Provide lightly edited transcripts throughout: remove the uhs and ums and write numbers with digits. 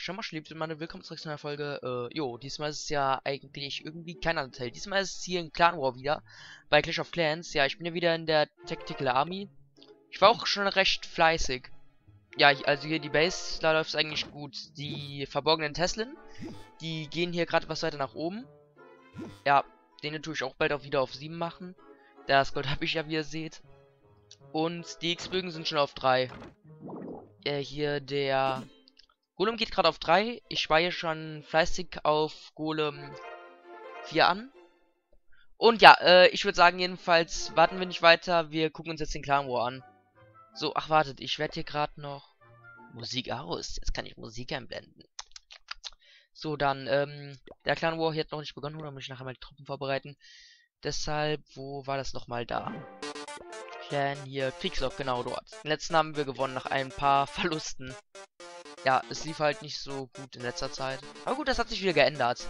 schon mal lieb, meine willkommen zurück zu einer Folge. Diesmal ist es ja eigentlich irgendwie kein anderer Teil. Diesmal ist es hier in Clan War wieder, bei Clash of Clans. Ja, ich bin ja wieder in der Tactical Army. Ich war auch schon recht fleißig. Ja, also hier die Base, da läuft es eigentlich gut. Die verborgenen Teslen, die gehen hier gerade was weiter nach oben. Ja, den tue ich auch bald auch wieder auf 7 machen. Das Gold habe ich ja, wie ihr seht. Und die X-Bögen sind schon auf 3. Hier der Golem geht gerade auf 3. Ich war hier schon fleißig auf Golem 4 an. Und ja, ich würde sagen, jedenfalls warten wir nicht weiter. Wir gucken uns jetzt den Clan War an. So, ach wartet, ich werde hier gerade noch Musik aus. Jetzt kann ich Musik einblenden. So, dann, der Clan War hier hat noch nicht begonnen, oder muss ich nachher mal die Truppen vorbereiten. Deshalb, wo war das nochmal da? Clan hier, Kriegslauf, genau dort. Den letzten haben wir gewonnen nach ein paar Verlusten. Ja, es lief halt nicht so gut in letzter Zeit. Aber gut, das hat sich wieder geändert.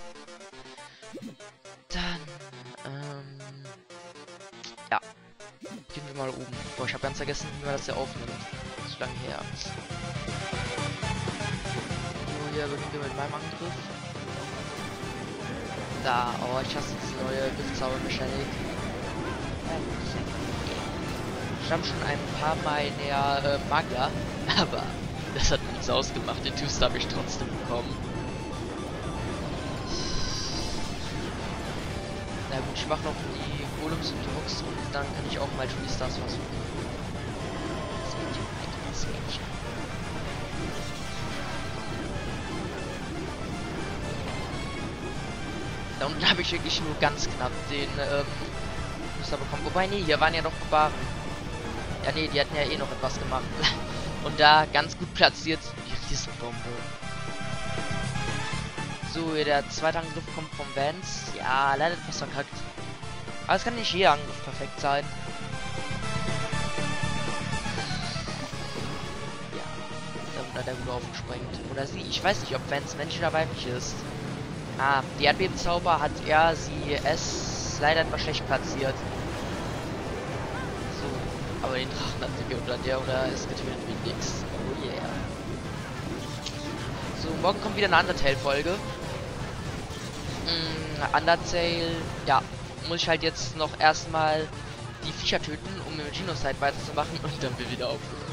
Dann, ja. Gehen wir mal oben. Boah, ich habe ganz vergessen, wie man das hier aufnimmt. Das ist lange her. So, hier beginnen wir mit meinem Angriff. Da, oh, ich hasse diese neue Giftzauber-Mechanik. Ich habe schon ein paar Mal näher Magier, aber das hat nichts ausgemacht. Den Tust habe ich trotzdem bekommen. Na gut, ich mache noch die Golems und die Rocks und dann kann ich auch mal Tony Stars versuchen. Das Mädchen. Da unten habe ich wirklich nur ganz knapp den Muster bekommen. Wobei, nee, hier waren ja noch Barbaren. Ja, nee, die hatten ja eh noch etwas gemacht. Und da ganz gut platziert die Riesenbombe. So, der zweite Angriff kommt vom Vance. Ja, leider etwas verkackt. Aber es kann nicht jeder Angriff perfekt sein. Ja, da der gut aufgesprengt. Oder sie. Ich weiß nicht, ob Vance männlich oder weiblich ist. Ah, die Erdbebenzauber hat er, sie, es leider etwas schlecht platziert. So, aber den Drachen hat sie unter der oder es getötet wie nix. Oh yeah. So, morgen kommt wieder eine Undertale-Folge. Undertale, ja, muss ich halt jetzt noch erstmal die Viecher töten, um mit Genocide weiterzumachen und dann will wieder aufhören.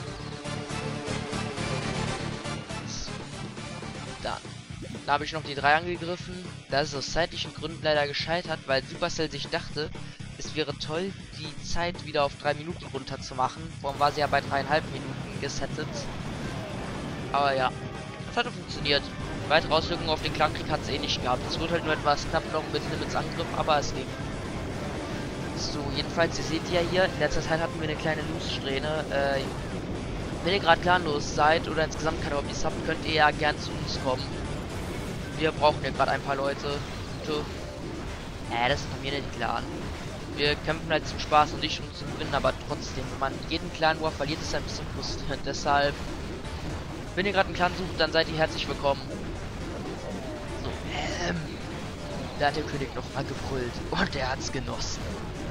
So. Dann. Da habe ich noch die 3 angegriffen. Da ist es aus zeitlichen Gründen leider gescheitert, weil Supercell sich dachte, es wäre toll, die Zeit wieder auf 3 Minuten runter zu machen. Vorhin war sie ja bei 3,5 Minuten gesettet. Aber ja, das hat funktioniert. Weitere Auswirkungen auf den Clankrieg hat es eh nicht gehabt. Es wird halt nur etwas knapp noch mit Limits Angriff, aber es ging. So, jedenfalls, ihr seht ja hier, in letzter Zeit hatten wir eine kleine Loose-Strähne. Wenn ihr gerade planlos seid oder insgesamt keine Hobbys habt, könnt ihr ja gern zu uns kommen. Wir brauchen ja gerade ein paar Leute. So. Das ist von mir nicht klar. Wir kämpfen halt zum Spaß und nicht um zu gewinnen, aber trotzdem, wenn man jeden Clan War verliert, ist ein bisschen frustrierend. Deshalb, wenn ihr gerade einen Clan sucht, dann seid ihr herzlich willkommen. So, da hat der König noch mal gebrüllt und er hat's genossen.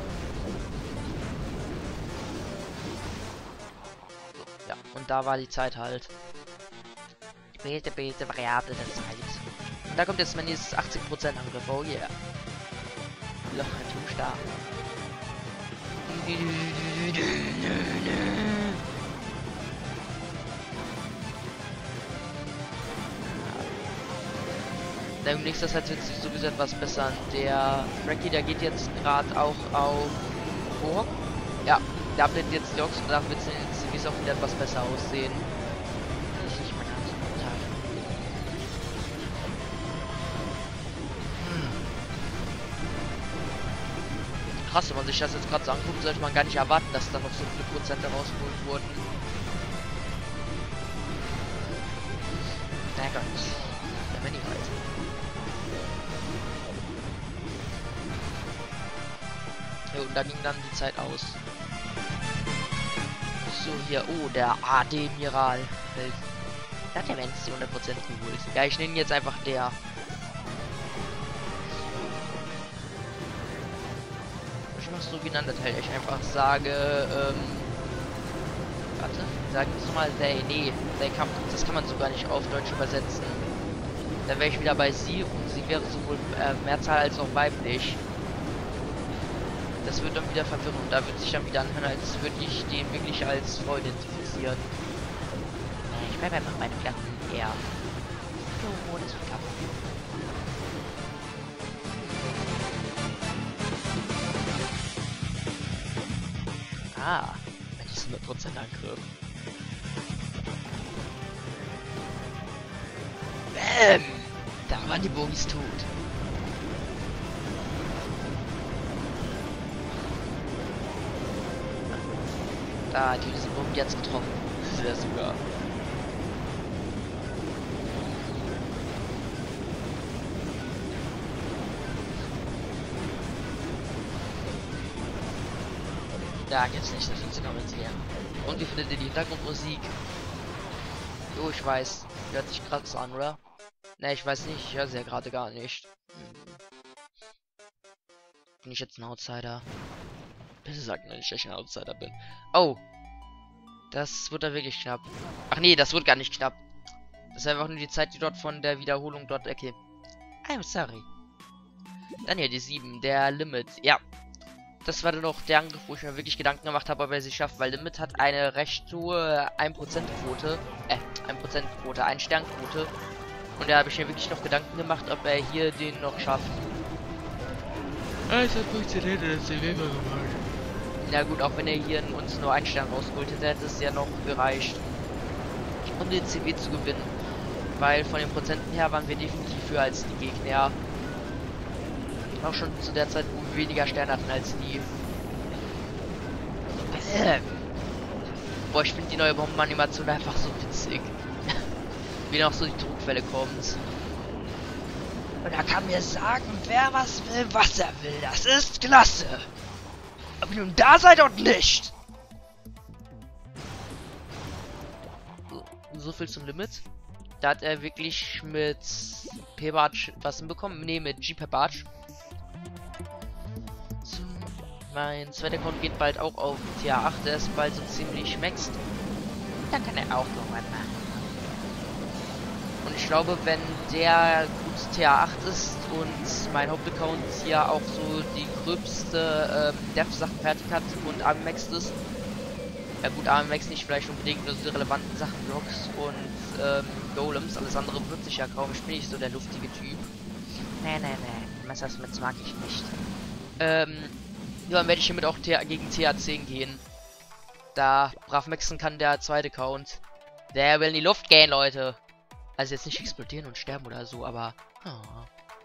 So, ja, und da war die Zeit halt. Die beste Variable der Zeit. Und da kommt jetzt mein nächstes 80% Angriff. Oh yeah. Loch natürlich stark. Dann nächstes hat jetzt sowieso etwas besser. Der Frankie, der geht jetzt gerade auch auf Burg. Ja, der updatet jetzt die Ochs und da wird es in den CVs auch wieder etwas besser aussehen. Krass, wenn man sich das jetzt gerade so anguckt, sollte man gar nicht erwarten, dass da noch so viele Prozente rausgeholt wurden. Na Gott, der Mini halt. Ja, und da ging dann die Zeit aus. So, hier, oh, der AD-Miral. Da hat der Mensch die 100% geholt. Ja, ich nenne ihn jetzt einfach der. So wie ein Undertale, ich einfach sage, warte, sagen wir mal, nee, das kann man so gar nicht auf Deutsch übersetzen. Dann wäre ich wieder bei sie und sie wäre sowohl Mehrzahl als auch weiblich. Das wird dann wieder verwirrend. Da wird sich dann wieder anhören, als würde ich den wirklich als Frau identifizieren. Ich bleibe einfach meine Flachen eher. Oh, das wird klappen. Ah, das ist 100% Angriff. Bäm! Da waren die Bogies tot. Da hat diese Bogen jetzt getroffen. Sehr sogar. Da gibt's nicht so viel zu kommentieren. Und wie findet ihr die Hintergrundmusik? Jo, ich weiß. Hört sich gerade so an, oder? Ne, ich weiß nicht. Ich höre sie ja gerade gar nicht. Bin ich jetzt ein Outsider? Bitte sag mir nicht, dass ich ein Outsider bin. Oh. Das wird da wirklich knapp. Ach nee, das wird gar nicht knapp. Das ist einfach nur die Zeit, die dort von der Wiederholung dort... Okay. I'm sorry. Dann hier die 7. Der Limit. Ja. Das war dann noch der Angriff, wo ich mir wirklich Gedanken gemacht habe, ob er sie schafft, weil Limit hat eine recht hohe 1%-Quote. 1%-Quote, 1-Stern-Quote. Und da habe ich mir wirklich noch Gedanken gemacht, ob er hier den noch schafft. Es hat funktioniert, das CW gemacht. Na gut, auch wenn er hier uns nur 1 Stern rausgeholt hätte, hätte es ja noch gereicht, um den CW zu gewinnen. Weil von den Prozenten her waren wir definitiv höher als die Gegner. Auch schon zu der Zeit, wo wir weniger Sterne hatten als die. Boah, ich finde die neue Bombenanimation einfach so witzig. Wie noch so die Druckwelle kommt. Und er kann mir sagen, wer was will, was er will. Das ist klasse. Ob ihr nun da seid und nicht. So viel zum Limit. Da hat er wirklich mit P-Barge was hinbekommen. Ne, mit G-Barge. So, mein zweiter Account geht bald auch auf Tier 8. Der ist bald so ziemlich maxed. Dann kann er auch noch mal machen. Und ich glaube, wenn der gut Tier 8 ist und mein Hauptaccount hier auch so die gröbste Dev-Sachen fertig hat und Army-Maxed ist. Ja gut, Army-Max nicht vielleicht unbedingt, nur so die relevanten Sachen, Blocks und Golems. Alles andere benutze ich ja kaum. Ich bin nicht so der luftige Typ. Nee. Messersmiths mag ich nicht. Ja, dann werde ich hiermit auch gegen TA10 gehen. Da brav maxen kann der zweite Account. Der will in die Luft gehen, Leute. Also jetzt nicht explodieren und sterben oder so, aber... Oh.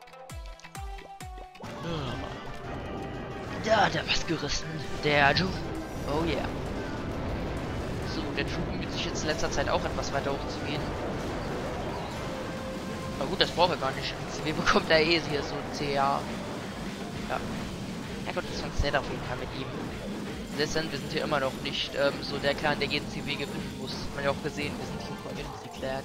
Da hat er was gerissen. Der Ju. Oh yeah. So, der Ju bemüht sich jetzt in letzter Zeit auch etwas weiter hochzugehen. Aber gut, das braucht er gar nicht. CW bekommt er eh hier so CA. Ja. Ja gut, das funktioniert auf jeden Fall mit ihm. Selbst wir sind hier immer noch nicht so der Clan, der jeden CW gewinnen muss. Man ja auch gesehen, wir sind hier Community Clan.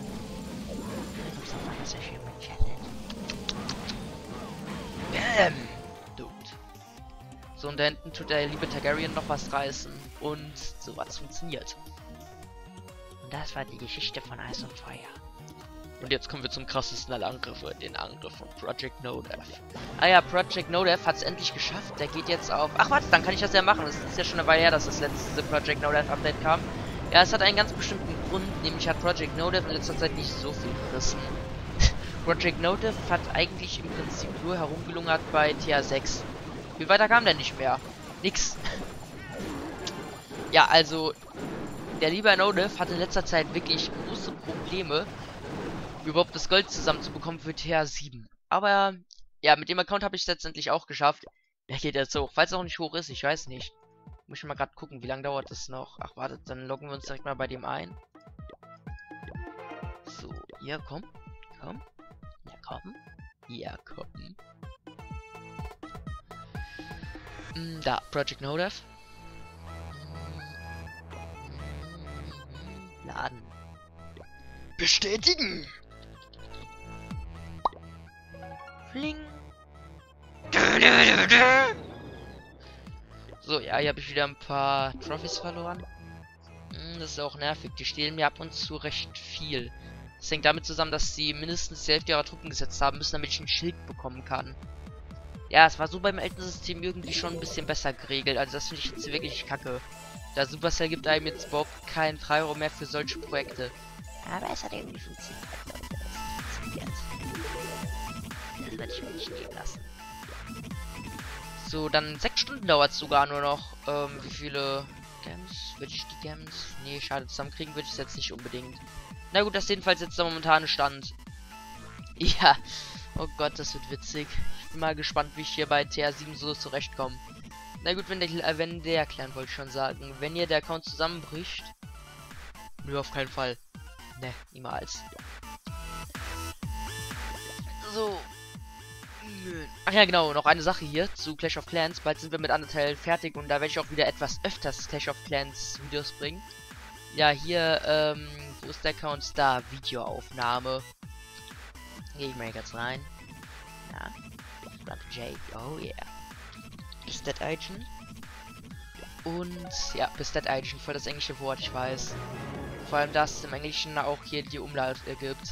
Bam! Dude. So, und da hinten tut der liebe Targaryen noch was reißen. Und so was funktioniert. Und das war die Geschichte von Eis und Feuer. Und jetzt kommen wir zum krassesten aller Angriffe, den Angriff von Project NoDev. Ah ja, Project NoDev hat es endlich geschafft. Der geht jetzt auf... Ach warte, dann kann ich das ja machen. Es ist ja schon eine Weile her, dass das letzte Project NoDev Update kam. Ja, es hat einen ganz bestimmten Grund, nämlich hat Project NoDev in letzter Zeit nicht so viel gerissen. Project NoDev hat eigentlich im Prinzip nur herumgelungert bei TH6. Wie weiter kam der nicht mehr? Nix. Ja, also der liebe NoDev hatte in letzter Zeit wirklich große Probleme, überhaupt das Gold zusammenzubekommen für TH7. Aber ja, mit dem Account habe ich es letztendlich auch geschafft. Der geht jetzt hoch, falls er auch nicht hoch ist, ich weiß nicht. Muss ich mal gerade gucken, wie lange dauert das noch. Ach, wartet, dann loggen wir uns direkt mal bei dem ein. So, hier, komm. Komm. Ja, komm. Ja, komm. Da, Project NoDev. Laden. Bestätigen! Fling! So, ja, hier habe ich wieder ein paar Trophys verloren. Das ist auch nervig. Die stehlen mir ab und zu recht viel. Das hängt damit zusammen, dass sie mindestens die Hälfte ihrer Truppen gesetzt haben müssen, damit ich ein Schild bekommen kann. Ja, es war so beim alten System irgendwie schon ein bisschen besser geregelt. Also das finde ich jetzt wirklich kacke. Da Supercell gibt einem jetzt überhaupt keinen Freiraum mehr für solche Projekte. Aber es hat irgendwie funktioniert, Leute. Es funktioniert. Das werde ich mir nicht nehmen lassen. So, dann 6 Stunden dauert es sogar nur noch. Wie viele Gems? Würde ich die Gems? Nee, schade, zusammenkriegen würde ich es jetzt nicht unbedingt. Na gut, das ist jedenfalls jetzt der momentane Stand. Ja. Oh Gott, das wird witzig. Ich bin mal gespannt, wie ich hier bei TR7 so zurechtkomme. Na gut, wenn der Clan, wollte ich schon sagen. Wenn hier der Account zusammenbricht. Nö, auf keinen Fall. Ne, niemals. So. Nö. Ach ja, genau, noch eine Sache hier zu Clash of Clans. Bald sind wir mit Undertale fertig und da werde ich auch wieder etwas öfters Clash of Clans Videos bringen. Ja, hier, wo ist der Account? Da, Videoaufnahme. Gehe ich mal jetzt rein. Ja. J. Oh yeah. Stat Agent. Und ja, Stat Agent, voll das englische Wort, ich weiß. Vor allem, dass es im Englischen auch hier die Umlaut gibt.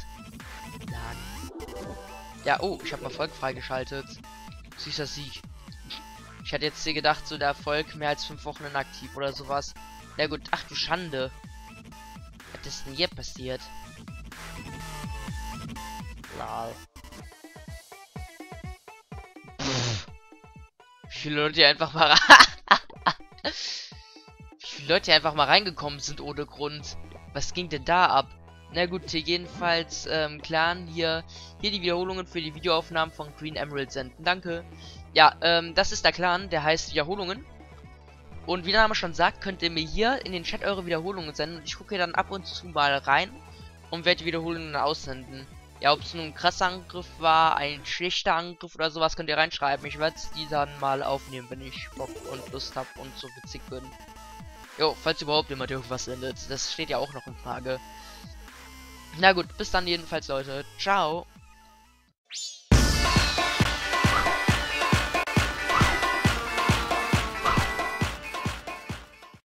Ja, oh, ich habe mal Erfolg freigeschaltet. Süßer Sieg. Ich hatte jetzt hier gedacht, so der Erfolg mehr als 5 Wochen inaktiv oder sowas. Na gut, ach du Schande. Was ist denn hier passiert? Lol. Wie viele Leute hier einfach mal wie viele Leute hier einfach mal reingekommen sind ohne Grund. Was ging denn da ab? Na gut, hier jedenfalls Clan hier die Wiederholungen für die Videoaufnahmen von Green Emerald senden. Danke. Ja, das ist der Clan, der heißt Wiederholungen. Und wie der Name schon sagt, könnt ihr mir hier in den Chat eure Wiederholungen senden. Und ich gucke dann ab und zu mal rein und werde die Wiederholungen aussenden. Ja, ob es nun ein krasser Angriff war, ein schlechter Angriff oder sowas, könnt ihr reinschreiben. Ich werde die dann mal aufnehmen, wenn ich Bock und Lust habe und so witzig bin. Jo, falls überhaupt jemand irgendwas sendet. Das steht ja auch noch in Frage. Na gut, bis dann jedenfalls, Leute. Ciao.